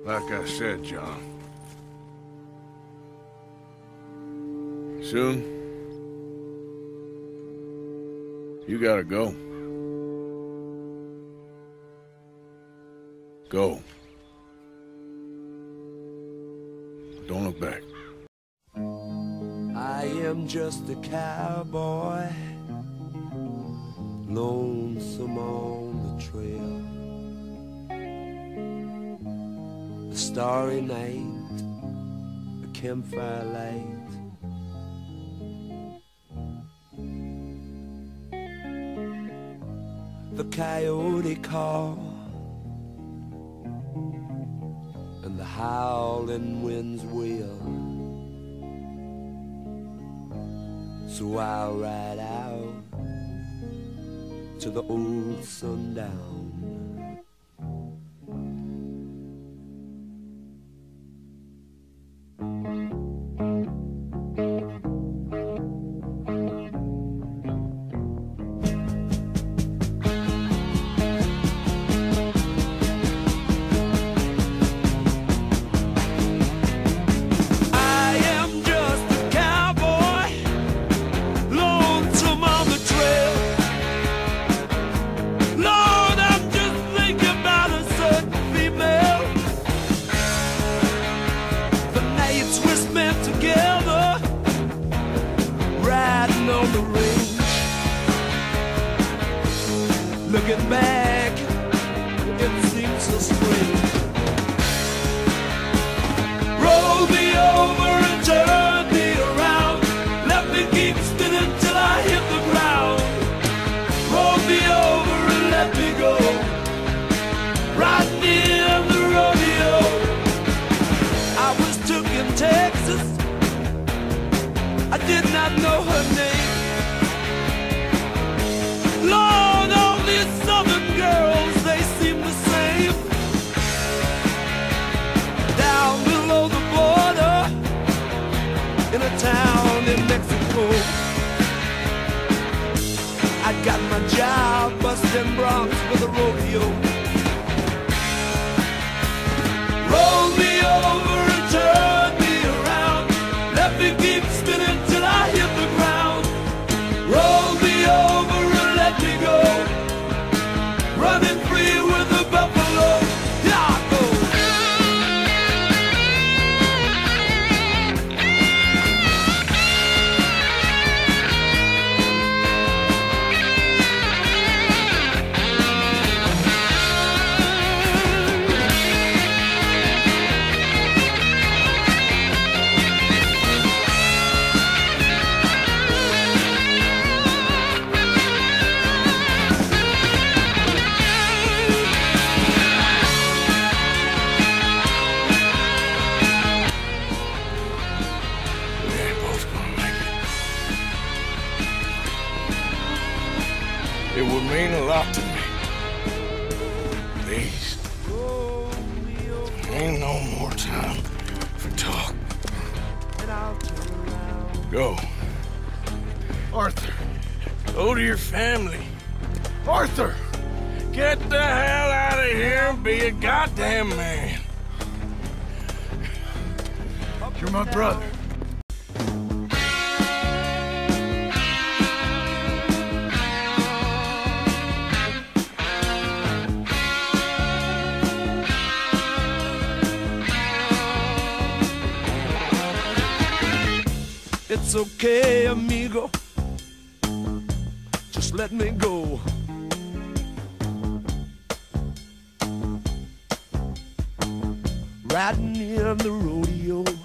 Like I said, John. Soon, you gotta go. Go. Don't look back. I am just a cowboy, lonesome on the trail. A starry night, a campfire light. The coyote call and the howling winds wail. So I'll ride out to the old sundown. Looking back, it seems so strange. Roll me over and turn me around. Let me keep spinning till I hit the ground. Roll me over and let me go. Riding in the rodeo. I was took in Texas. I did not know her name. Lord, all these southern girls, they seem the same. Down below the border, in a town in Mexico, I got my job busting broncs for the rodeo. Roll me over and turn me around. Let me keep spinning till I hit the ground. Roll me over, let me go, running free with the buffalo. Here I go. It would mean a lot to me. Please. Ain't no more time for talk. Go. Arthur, go to your family. Arthur, get the hell out of here and be a goddamn man. You're my brother. It's okay, amigo. Just let me go. Riding in the rodeo.